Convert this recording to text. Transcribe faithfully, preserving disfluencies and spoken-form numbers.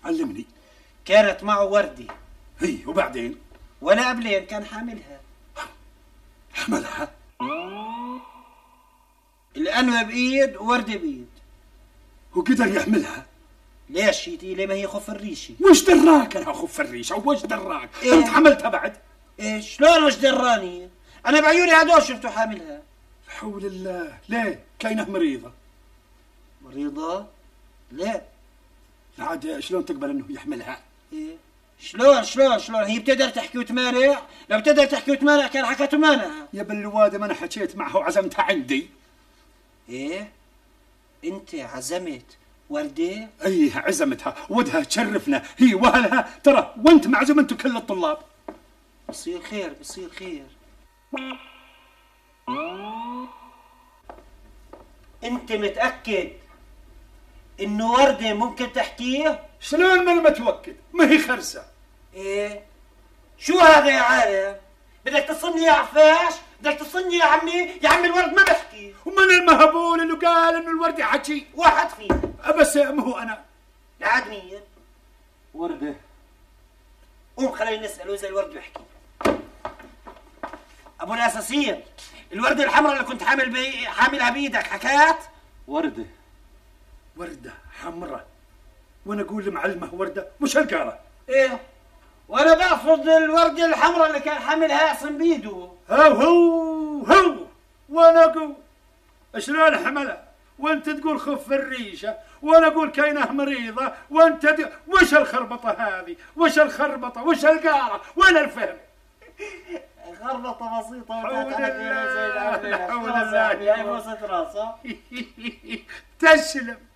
علمني. كانت معه وردة. هي وبعدين؟ ولا قبلين كان حاملها. حملها؟ الأنوة بإيد ووردة بإيد. وقدر يحملها؟ ليش هي تقيلة؟ ما هي خف الريشة. وش دراك أنا خف الريشة وش دراك؟ إيه؟ أنت حملتها بعد؟ إيه شلون وش دراني؟ أنا بعيوني هدول شفته حاملها. حول الله. ليه؟ كاينة مريضة. مريضة؟ ليه؟ عاد شلون تقبل انه يحملها؟ ايه شلون شلون شلون هي بتقدر تحكي وتمانع؟ لو بتقدر تحكي وتمانع كان حكت ومانع. يا بالوادة ما انا حكيت معها وعزمتها عندي. ايه انت عزمت وردة؟ ايه عزمتها ودها تشرفنا هي واهلها ترى، وانت معزوم انتم كل الطلاب. بصير خير بصير خير. انت متأكد انه وردة ممكن تحكيه؟ شلون ما انا متوكد؟ ما هي خرسة. ايه شو هذا يا عالم؟ بدك تصني يا عفاش؟ بدك تصني يا عمي؟ يا عمي الورد ما بحكي. ومن المهبول اللي قال انه الورد يحكي؟ واحد فينا. بس ما هو انا. العاد مين؟ وردة. قوم خلينا نسأله اذا الورد بيحكي. ابو الاساسير، الوردة الحمراء اللي كنت حامل بي... حاملها بايدك حكات؟ وردة. وردة حمراء وانا اقول لمعلمه وردة مش هالقارة. ايه وانا بقصد الوردة الحمراء اللي كان حاملها اعصم بيده. هو هو هو وانا اقول شلون حملها وانت تقول خف الريشه وانا اقول كاينه مريضه وانت تقول وش الخربطه هذه؟ وش الخربطه؟ وش القاره؟ وين الفهم؟ خربطه بسيطه حول الله. حول الله. تسلم.